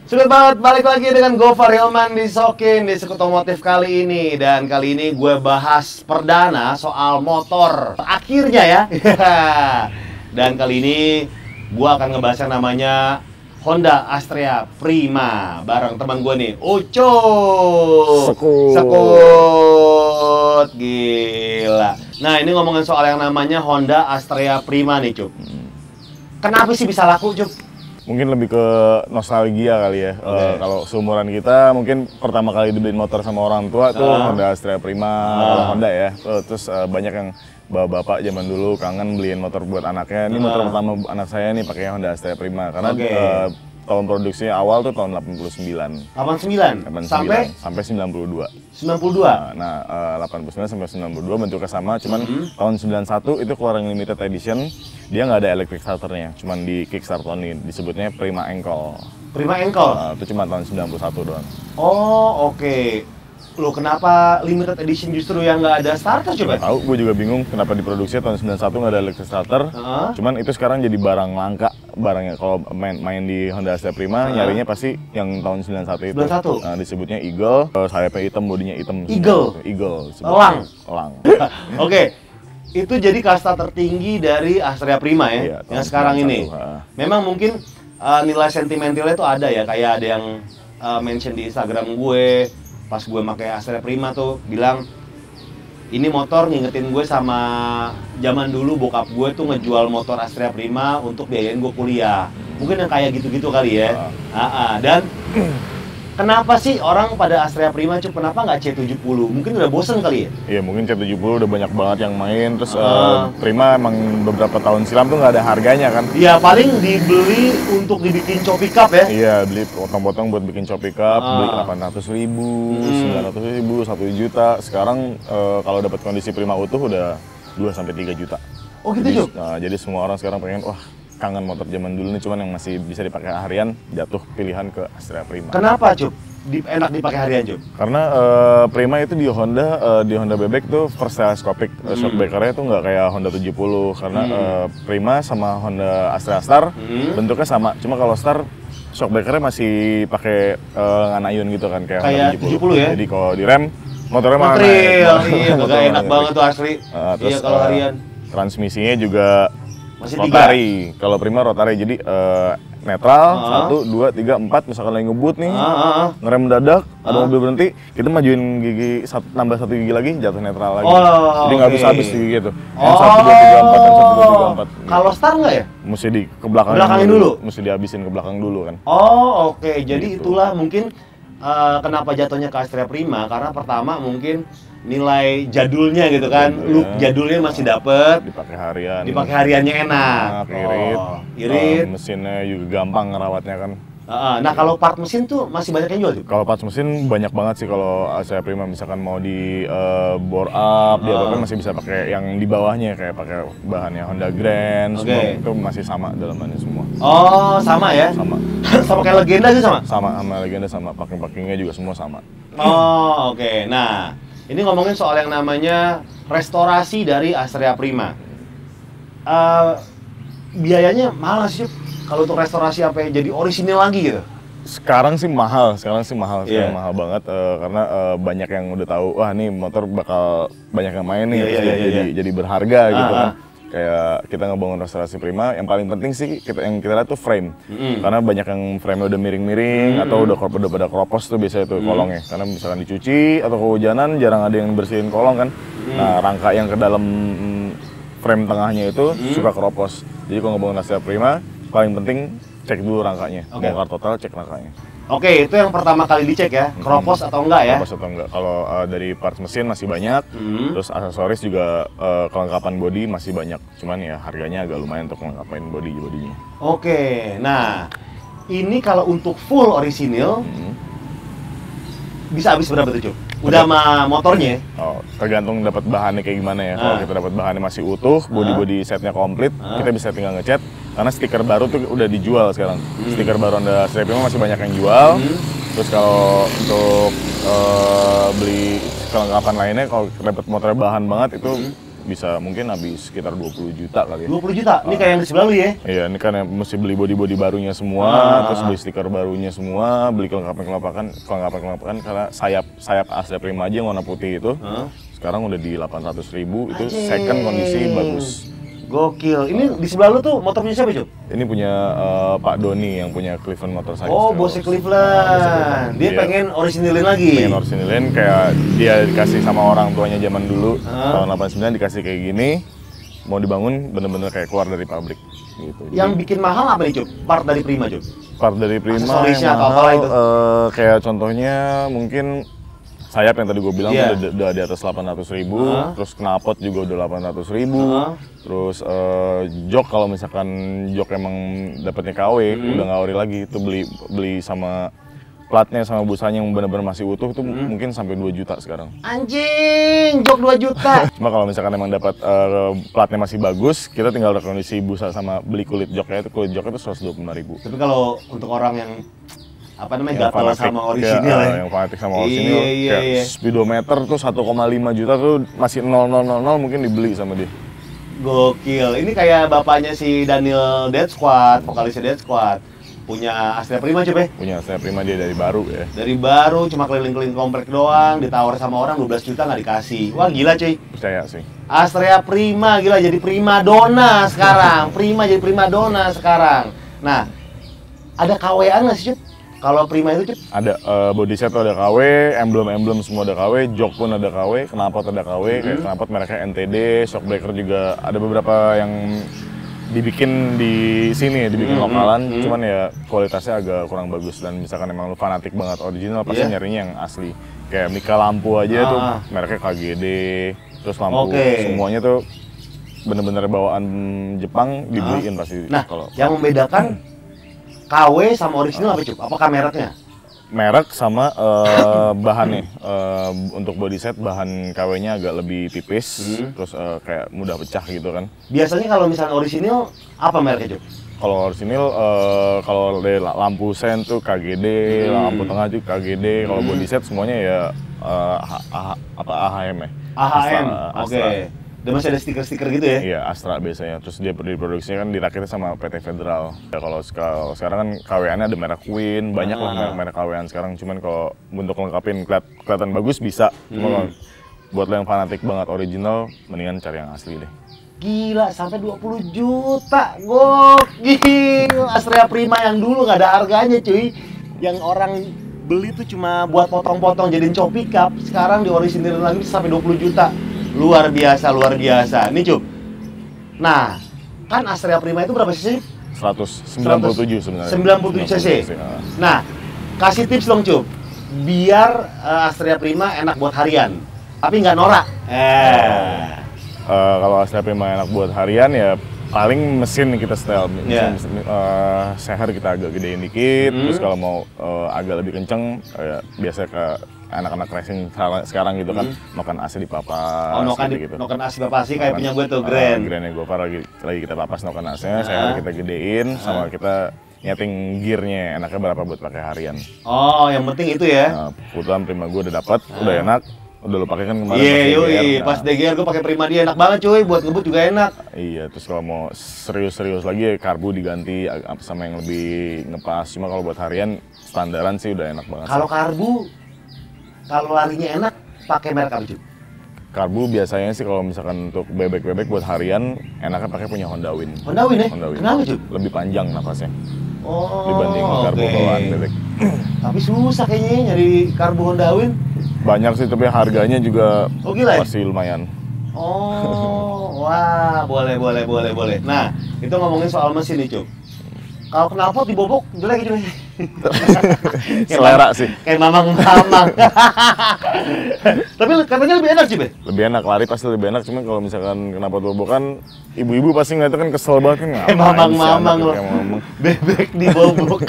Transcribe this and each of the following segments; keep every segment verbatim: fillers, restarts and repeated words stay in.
Sulit banget, balik lagi dengan Gofar Hilman di Sokin di Sekutomotif kali ini. Dan kali ini gue bahas perdana soal motor akhirnya ya. Dan kali ini gue akan ngebahas yang namanya Honda Astrea Prima bareng teman gue nih, Uco. Sekut. Sekut. Gila. Nah, ini ngomongin soal yang namanya Honda Astrea Prima nih, Cup. Kenapa sih bisa laku, Cup? Mungkin lebih ke nostalgia kali ya. Okay. Uh, kalau seumuran kita mungkin pertama kali dibeliin motor sama orang tua tuh uh. Honda Astrea Prima, uh. Honda ya. Uh, terus uh, banyak yang bapak-bapak zaman dulu kangen beliin motor buat anaknya. Ini uh. motor pertama anak saya nih pakai Honda Astrea Prima karena okay. uh, tahun produksinya awal tuh tahun delapan puluh sembilan. delapan puluh sembilan? Sampai? Sampai sembilan puluh dua. sembilan puluh dua? Nah, nah uh, delapan puluh sembilan sampai sembilan puluh dua bentuknya sama, cuman mm-hmm. tahun sembilan puluh satu itu keluar yang limited edition, dia nggak ada electric starternya, cuman di kickstart only, disebutnya Prima Ankle. Prima Ankle? Uh, itu cuma tahun sembilan puluh satu doang. Oh, oke. Okay. Loh, kenapa limited edition justru yang nggak ada starter coba? Nggak tahu, gue juga bingung kenapa diproduksi tahun sembilan puluh satu nggak ada electric starter. Uh-huh. Cuman itu sekarang jadi barang langka, barangnya kalau main main di Honda Astrea Prima, uh-huh. nyarinya pasti yang tahun sembilan puluh satu itu. sembilan puluh satu? Nah, disebutnya Eagle, sayapnya hitam, bodinya hitam. Eagle? Eagle. Elang? Elang. Oke. Okay. Itu jadi kasta tertinggi dari Astrea Prima ya, iya, yang sekarang ini. Ha. Memang mungkin uh, nilai sentimentalnya itu ada ya, kayak ada yang uh, mention di Instagram gue pas gue pakai Astrea Prima tuh bilang ini motor ngingetin gue sama zaman dulu bokap gue tuh ngejual motor Astrea Prima untuk biayain gue kuliah. Mungkin yang kayak gitu-gitu kali ya. Uh. Uh, uh. Dan kenapa sih orang pada Astrea Prima, Cup? Kenapa nggak C tujuh puluh? Mungkin udah bosen kali ya? Iya, mungkin C tujuh puluh udah banyak banget yang main. Terus uh. Uh, Prima emang beberapa tahun silam tuh nggak ada harganya kan? Iya, paling dibeli untuk dibikin choppy cup ya? Iya, beli potong-potong buat bikin choppy cup, uh. beli delapan ratus ribu, hmm. sembilan ratus ribu, satu juta. Sekarang uh, kalau dapat kondisi Prima utuh udah dua sampai tiga juta. Oh gitu, jadi, Cup? Uh, jadi semua orang sekarang pengen, wah, kangen motor zaman dulu nih, cuman yang masih bisa dipakai harian, jatuh pilihan ke Astrea Prima. Kenapa, Cup? Di, enak dipakai harian, Cup? Karena uh, Prima itu di Honda, uh, di Honda Bebek tuh first telescopic, hmm. shockbreaker-nya tuh nggak kayak Honda tujuh puluh. Karena hmm. uh, Prima sama Honda Astrea Star hmm. bentuknya sama, cuma kalau Star shockbreaker-nya masih pakai uh, nganayun gitu kan, kayak, kayak Honda tujuh puluh ya? Jadi kalau di rem, motornya mana? Iya, motornya enak banget tuh asli. Uh, terus, iya kalau harian. Uh, transmisinya juga masih rotary. Kalau Prima rotary, jadi uh, netral, uh-huh. satu, dua, tiga, empat, misalkan lagi ngebut nih, uh-huh. ngerem mendadak, uh-huh. ada mobil berhenti, kita majuin gigi, satu, nambah satu gigi lagi, jatuh netral lagi. Oh, jadi nggak okay. bisa habis gigi gitu. Oh. satu, dua, tiga, empat, satu, dua, tiga, empat. Kalau Star nggak ya? Mesti di ke belakang belakangin dulu. dulu. Mesti dihabisin ke belakang dulu kan. Oh, oke. Okay. Jadi gitu. Itulah mungkin uh, kenapa jatuhnya ke Astrea Prima, karena pertama mungkin nilai jadulnya gitu kan, jadulnya, look jadulnya masih dapet, dipakai harian, dipakai hariannya enak, enak irit, oh, irit. Uh, mesinnya juga gampang ngerawatnya kan. Uh, nah kalau part mesin tuh masih banyak yang jual tuh? Kalau part mesin banyak banget sih, kalau Astrea Prima misalkan mau di uh, bore up, uh. dia apa masih bisa pakai yang di bawahnya kayak pakai bahannya Honda Grand, okay. semua itu masih sama dalamannya semua. Oh sama ya? Sama. Sama kayak Legenda sih sama? Sama sama Legenda sama, packing-packingnya juga semua sama. Oh oke, okay. Nah ini ngomongin soal yang namanya restorasi dari Astrea Prima. Uh, biayanya mahal sih kalau untuk restorasi apa ya, jadi orisinil lagi gitu? Sekarang sih mahal, sekarang sih mahal, sekarang yeah. mahal banget uh, karena uh, banyak yang udah tahu, wah nih motor bakal banyak yang main nih, yeah, yeah, yeah, jadi yeah. jadi berharga uh, gitu kan. Uh. Kayak kita ngebangun restorasi Prima, yang paling penting sih kita yang kita lihat tuh frame, mm. karena banyak yang frame-nya udah miring-miring mm. atau udah udah pada kropos tuh biasanya tuh mm. kolongnya, karena misalkan dicuci atau kehujanan jarang ada yang bersihin kolong kan. Mm. Nah rangka yang ke dalam frame tengahnya itu mm. suka kropos, jadi kalau ngebangun Astrea Prima paling penting cek dulu rangkanya, okay. bongkar total cek rangkanya. Oke, okay, itu yang pertama kali dicek ya, kropos hmm. atau enggak ya? Kropos atau enggak. Kalau uh, dari parts mesin masih banyak, hmm. terus aksesoris juga uh, kelengkapan bodi masih banyak. Cuman ya harganya agak lumayan untuk kelengkapan bodi bodinya. Oke, okay. Nah ini kalau untuk full orisinil hmm. bisa habis berapa tuh, Cuk? Udah sama motornya? Oh, tergantung dapat bahannya kayak gimana ya. Ah. Kalau kita dapat bahannya masih utuh, bodi-bodi setnya komplit, ah. kita bisa tinggal ngecat. Karena stiker baru tuh udah dijual sekarang. Hmm. Stiker baru Honda Astrea Prima masih banyak yang jual. Hmm. Terus kalau untuk uh, beli kelengkapan lainnya, kalau dapat motor bahan banget itu hmm. bisa mungkin habis sekitar dua puluh juta kali ya. dua puluh juta? Ini uh, kayak yang di sebelah lu ya? Iya, ini kan mesti beli body-body barunya semua, uh, terus beli stiker barunya semua, beli kelengkapan-kelengkapan, kelengkapan-kelengkapan karena sayap sayap Astrea Prima aja yang warna putih itu. Uh. Sekarang udah di delapan ratus ribu, itu second kondisi bagus. Gokil. Ini di sebelah lu tuh motornya siapa, Cuk? Ini punya uh, Pak Doni yang punya Cleveland Motorcycle. Oh, bosnya Cleveland. Dia, dia pengen orisinilin lagi. Pengen orisinilin kayak dia dikasih sama orang tuanya zaman dulu. Huh? Tahun delapan puluh sembilan dikasih kayak gini. Mau dibangun bener-bener kayak keluar dari pabrik gitu. Yang Jadi, bikin mahal apa nih, Cuk? Part dari Prima, Cuk? Part dari Prima aksesorisnya yang mahal, itu? Uh, kayak contohnya mungkin sayap yang tadi gue bilang yeah. udah, udah di atas delapan ratus ribu, uh. terus knalpot juga udah delapan ratus ribu, uh. terus uh, jok kalau misalkan jok emang dapetnya K W, mm. udah nggak ori lagi, itu beli beli sama platnya sama busanya yang benar-benar masih utuh itu mm. mungkin sampai dua juta sekarang. Anjing, jok dua juta. Cuma kalau misalkan emang dapat uh, platnya masih bagus, kita tinggal rekondisi busa sama beli kulit joknya itu, kulit joknya itu seratus dua puluh lima ribu. Tapi kalau untuk orang yang apa namanya gatal sama orisinil ya, yang fanatik sama orisinil iya, iya, kayak iya. speedometer tuh satu koma lima juta tuh masih nol nol nol nol mungkin dibeli sama dia. Gokil. Ini kayak bapaknya si Daniel Dead Squad, vokalisnya Dead Squad. Punya Astrea Prima coba ya? Punya Astrea Prima dia dari baru ya. Dari baru cuma keliling-keliling komplek doang, ditawar sama orang dua belas juta nggak dikasih. Wah gila cuy. Percaya sih. Astrea Prima gila jadi prima donna sekarang. Prima jadi prima donna sekarang. Nah, ada K W-an nggak sih, Cut? Kalau Prima itu, Cip? Ada, uh, body set ada K W, emblem-emblem semua ada K W, jok pun ada K W, knalpot ada K W, hmm. kayak knalpot mereknya N T D, shockbreaker juga ada beberapa yang dibikin di sini, dibikin hmm. lokalan, hmm. cuman ya kualitasnya agak kurang bagus dan misalkan emang lu fanatik banget original pasti yeah. nyarinya yang asli. Kayak Mika lampu aja ah. tuh mereknya K G D, terus lampu okay. semuanya tuh bener-bener bawaan Jepang dibeliin ah. pasti. Nah, kalau yang membedakan K W sama orisinil apa, Cuk? Apakah mereknya? Merek sama uh, bahannya. Uh, untuk body set bahan K W-nya agak lebih tipis, hmm. terus uh, kayak mudah pecah gitu kan. Biasanya kalau misalnya orisinil apa mereknya, Cuk? Kalau orisinil, uh, kalau dari lampu sen tuh K G D, hmm. lampu tengah juga K G D. Kalau hmm. body set semuanya ya uh, apa A H M ya? A H M, oke. Okay. Dan masih ada stiker-stiker gitu ya? Iya, Astra biasanya. Terus dia diproduksinya kan dirakitnya sama P T Federal. Ya, kalau sekarang kan K W-annya ada merek Queen, banyak ah. lah merek-merek K W-an sekarang. Cuman kalau untuk lengkapin keliat, kelihatan bagus bisa. Cuma hmm. kalau buat lo yang fanatik banget original, mendingan cari yang asli deh. Gila, sampai dua puluh juta. Gokil. Astrea Prima yang dulu nggak ada harganya, cuy. Yang orang beli tuh cuma buat potong-potong jadiin cok pickup. Sekarang di orisinil lagi sampai dua puluh juta. Luar biasa, luar biasa. Nih, Cuk. Nah, kan Astrea Prima itu berapa cc? seratus sembilan puluh tujuh sebenarnya. sembilan puluh tujuh cc. Nah, kasih tips dong, Cuk. Biar uh, Astrea Prima enak buat harian, tapi nggak norak. Eh. Uh, kalau Astrea Prima enak buat harian ya paling mesin kita setel. Mesin, yeah. mesin, uh, seher kita agak gedein dikit. Hmm. Terus kalau mau uh, agak lebih kenceng, uh, biasa ke anak-anak racing sekarang gitu kan, hmm. noken A C di papas. Oh, noken gitu. Noken A C di papas sih kayak punya gue tuh, Grand. Uh, Grand-nya gue lagi, lagi kita papas noken A C-nya, uh. saya kita gedein, uh. sama kita nyeting gearnya, enaknya berapa buat pakai harian. Oh, yang penting itu ya. Nah, kebetulan Prima gue udah dapat, uh. udah enak. Udah lo pakai kan kemarin. Iya, yoi, pas D G R gue pakai Prima dia enak banget cuy, buat ngebut juga enak. Iya, terus kalau mau serius-serius lagi ya karbu diganti sama yang lebih ngepas. Cuma kalau buat harian standaran sih udah enak banget. Kalau karbu kalau larinya enak, pakai merek apa, Cuk? Karbu biasanya sih kalau misalkan untuk bebek-bebek buat harian, enaknya pakai punya Honda Win. Honda Win ya? Honda Win. Kenapa, Cuk? Lebih panjang nafasnya. Oh, dibanding karbu okay. bawaan bebek. Tapi susah kayaknya nyari karbu Honda Win. Banyak sih, tapi harganya juga oh, gila, ya? masih lumayan. Oh, wah, boleh, boleh, boleh, boleh. Nah, itu ngomongin soal mesin nih, Cuk. Kalau knalpot dibobok jelek cuy. Selera sih. Kayak mamang-mamang. Tapi katanya lebih enak sih, Be? Lebih enak, lari pasti lebih enak. Cuma kalau misalkan knalpot bobokan, ibu-ibu pasti ngeliatnya kan kesel banget kan. Kayak mamang-mamang loh. Bebek dibobok.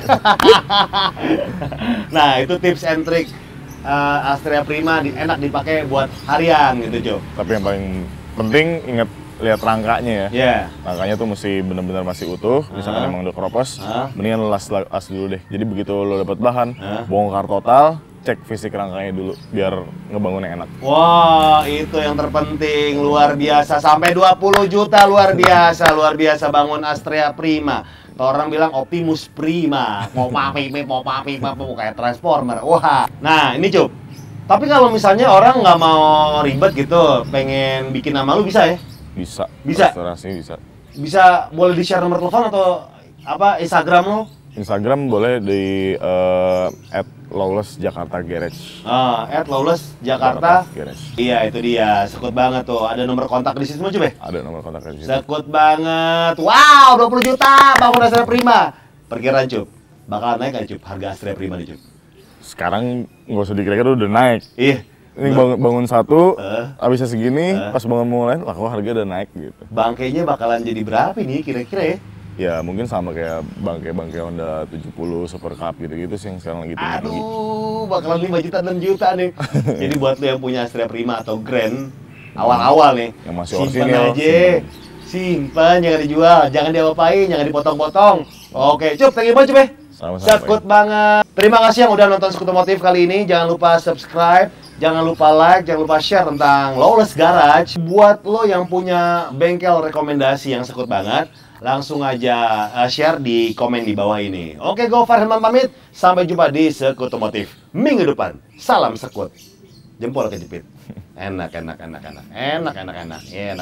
Nah, itu tips and trick uh, Astrea Prima di, enak dipakai buat harian gitu, Cuk. Tapi yang paling penting ingat lihat rangkanya ya. Yeah. Rangkanya tuh mesti benar-benar masih utuh. Misalkan uh. emang udah keropos, uh. mendingan las las dulu deh. Jadi begitu lo dapat bahan, uh. bongkar total, cek fisik rangkanya dulu biar ngebangunnya enak. Wah, itu yang terpenting, luar biasa. Sampai dua puluh juta, luar biasa, luar biasa bangun Astrea Prima. Orang bilang Optimus Prima, mau papi, mau papi, mau kayak Transformer. Wah, nah ini Cup. Tapi kalau misalnya orang nggak mau ribet gitu, pengen bikin nama lu bisa ya? Bisa. Bisa. Restorasi bisa. Bisa, boleh di share nomor telepon atau apa Instagram lo? Instagram boleh di uh, at lawless jakarta garage. Ah, at lawless jakarta garage. Iya, itu dia. Sekut banget tuh. Ada nomor kontak di situ coba? Ada nomor kontak di situ. Sekut banget. Wow, dua puluh juta bangun Astrea Prima. Perkiraan Cup, bakal naik kan Cup harga Astrea Prima nih Cup? Sekarang nggak usah dikira-kira udah naik. Iya. Ini bangun, bangun satu, uh, habisnya segini, uh, pas bangun mulai, lah kok harga udah naik gitu. Bangkainya bakalan jadi berapa nih kira-kira ya? Ya mungkin sama kayak bangkai-bangkai Honda tujuh puluh Super Cup gitu-gitu sih yang sekarang lagi tinggi. Aduh, bakalan lima juta, enam juta nih. Jadi buat lo yang punya Astrea Prima atau Grand awal-awal nih, yang masih simpen orisinil, aja. Simpen, jangan dijual, jangan diapa-apain, jangan dipotong-potong. Oke, Cup, thank you banget Cup ya. Sama-sama. Sekut banget. Terima kasih yang udah nonton Sekut Otomotif kali ini. Jangan lupa subscribe, jangan lupa like, jangan lupa share tentang Lawless Garage. Buat lo yang punya bengkel rekomendasi yang sekut banget, langsung aja uh, share di komen di bawah ini. Oke, gue Farhan pamit. Sampai jumpa di Sekut Otomotif minggu depan. Salam sekut. Jempol kejepit. Enak, enak, enak, enak. Enak, enak, enak. Enak.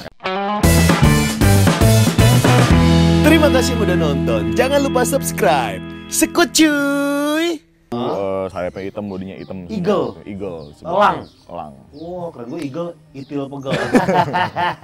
Terima kasih udah nonton. Jangan lupa subscribe. Sekut cuy. Uh, sayapnya hitam, bodinya hitam. Eagle. Eagle. Elang. Elang. Wow, keren gue Eagle, itil pegel.